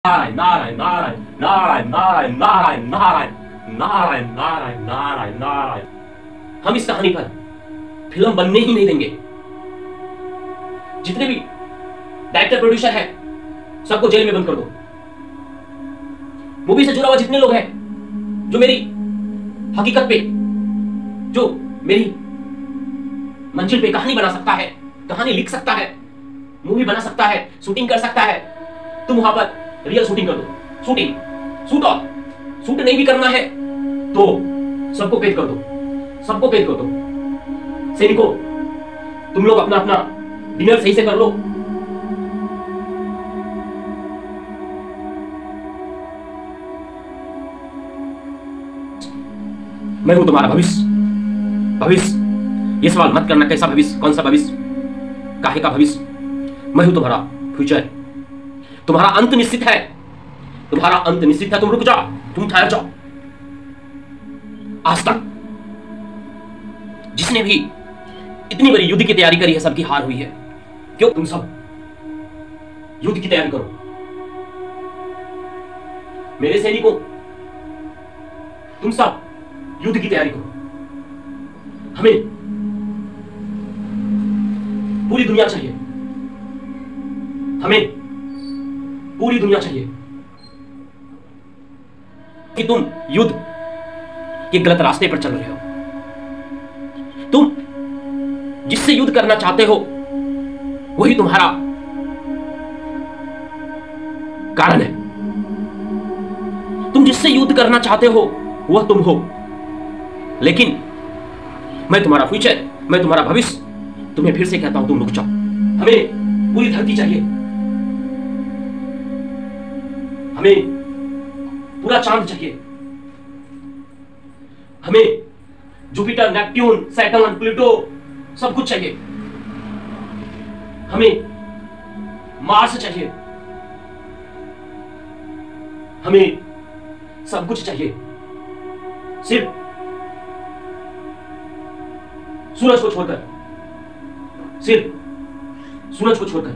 नारायण नारायण नारायण नारायण नारायण नारायण नारायण नारायण नारायण नारायण। हम इस कहानी पर फिल्म बनने ही नहीं देंगे। जितने भी डायरेक्टर प्रोड्यूसर है सबको जेल में बंद कर दो। मूवी से जुड़ा हुआ जितने लोग हैं जो मेरी हकीकत पे, जो मेरी मंजिल पे कहानी बना सकता है, कहानी लिख सकता है, मूवी बना सकता है, शूटिंग कर सकता है, तुम वहां पर रियल शूटिंग कर दो। शूटिंग शूट नहीं भी करना है तो सबको कैद कर दो, सबको कैद कर दो। सैनिकों, तुम लोग अपना अपना डिनर सही से कर लो। मैं हूं तुम्हारा भविष्य। भविष्य, ये सवाल मत करना कैसा भविष्य, कौन सा भविष्य, काहे का भविष्य। मैं हूं तुम्हारा फ्यूचर। तुम्हारा अंत निश्चित है, तुम्हारा अंत निश्चित है। तुम रुक जाओ, तुम ठहर जाओ। आज तक जिसने भी इतनी बड़ी युद्ध की तैयारी करी है सबकी हार हुई है। क्यों? तुम सब युद्ध की तैयारी करो। मेरे सैनिकों, तुम सब युद्ध की तैयारी करो। हमें पूरी दुनिया चाहिए, हमें पूरी दुनिया चाहिए। कि तुम युद्ध के गलत रास्ते पर चल रहे हो। तुम जिससे युद्ध करना चाहते हो वही तुम्हारा कारण है। तुम जिससे युद्ध करना चाहते हो वह तुम हो। लेकिन मैं तुम्हारा फ्यूचर, मैं तुम्हारा भविष्य तुम्हें फिर से कहता हूं, तुम रुक जाओ। हमें पूरी धरती चाहिए, हमें पूरा चांद चाहिए, हमें जुपिटर, नेपट्यून, सैटर्न, प्लूटो सब कुछ चाहिए। हमें मार्स चाहिए, हमें सब कुछ चाहिए। सिर्फ सूरज को छोड़कर, सिर्फ सूरज को छोड़कर।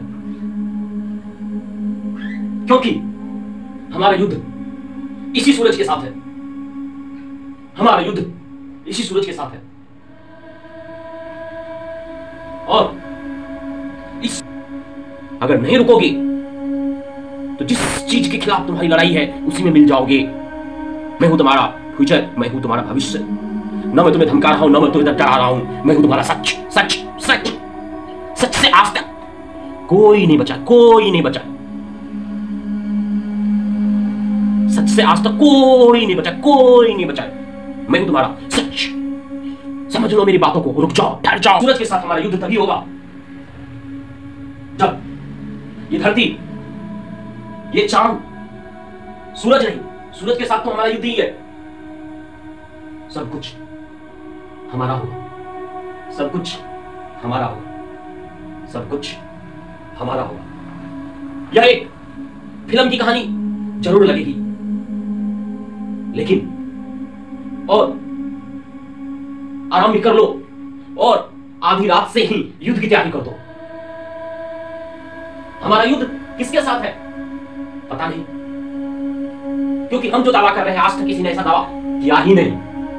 क्योंकि हमारा युद्ध इसी सूरज के साथ है, हमारा युद्ध इसी सूरज के साथ है। और इस अगर नहीं रुकोगे तो जिस चीज के खिलाफ तुम्हारी लड़ाई है उसी में मिल जाओगे। मैं हूं तुम्हारा फ्यूचर, मैं हूं तुम्हारा भविष्य। न मैं तुम्हें धमका रहा हूं, न मैं तुम्हें डरा रहा हूं। मैं हूं तुम्हारा सच। सच सच सच से आज तक कोई नहीं बचा, कोई नहीं बचा। सच से आज तक कोई नहीं बचा, कोई नहीं बचा। मैं हूं तुम्हारा सच। समझ लो मेरी बातों को, रुक जाओ, ठहर जाओ। सूरज के साथ हमारा युद्ध तभी होगा जब ये धरती, ये चांद, सूरज नहीं, सूरज के साथ तो हमारा युद्ध ही है। सब कुछ हमारा होगा, सब कुछ हमारा होगा, सब कुछ हमारा होगा। यह एक फिल्म की कहानी जरूर लगेगी, लेकिन और आराम भी कर लो और आधी रात से ही युद्ध की तैयारी कर दो। हमारा युद्ध किसके साथ है पता नहीं, क्योंकि हम जो दावा कर रहे हैं आज तक किसी ने ऐसा दावा किया ही नहीं।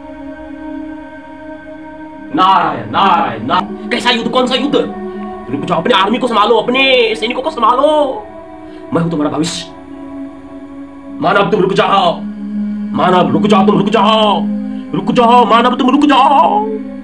नारायण नारायण नारायण। कैसा युद्ध, कौन सा युद्ध? रुक जाओ, अपने आर्मी को संभालो, अपने सैनिकों को संभालो। मैं हूं तुम्हारा भविष्य। मानव तुम रुक जाओ, मानव रुक जाओ, तुम रुक जाओ, रुक जाओ मानव तुम रुक जाओ।